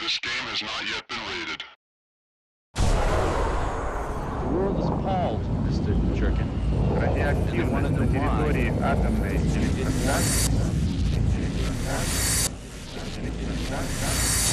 This game has not yet been rated. The world is appalled, Mr. Jerkin. Радиоактивность на территории атомной электростанции